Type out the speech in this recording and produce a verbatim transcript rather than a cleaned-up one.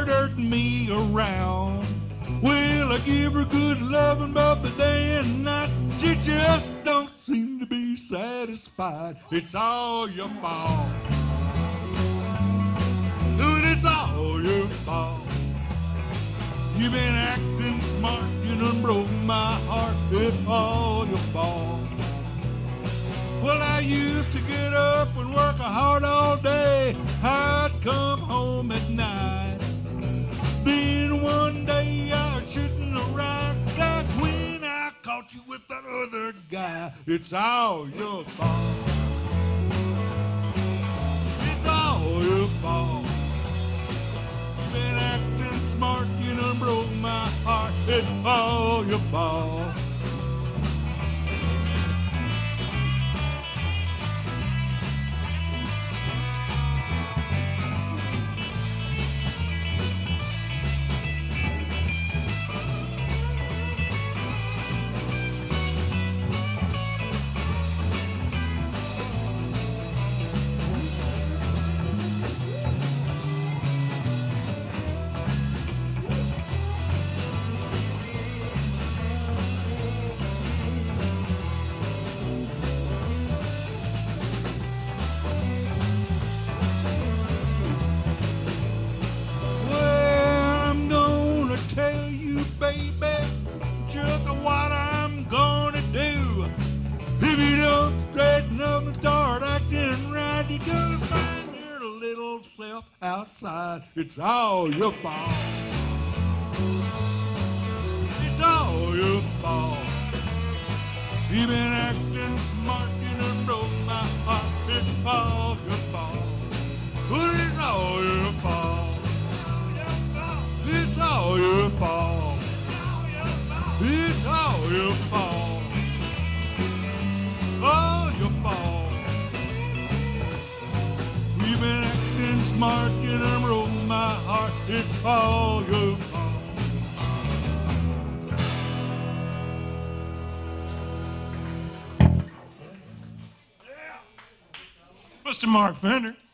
murdered me around. Well, I give her good loving both the day and night. She just don't seem to be satisfied. It's all your fault. Dude, it's all your fault. You've been acting smart, you done broke my heart. It's all your fault. Well, I used to get up and work hard all day. I'd come home at night. Then one day I was shooting a ride. That's when I caught you with that other guy. It's all your fault. It's all your fault. You've been acting smart, you done broke my heart. It's all your fault. Outside, it's all your fault. It's all your fault. You've been acting smart, you done broke my heart. It's all your fault. But it's all your fault. It's all your fault. It's all your fault. All your fault. You've been acting smart, you done broke my heart. It's all your fault. Mister Mark Fender.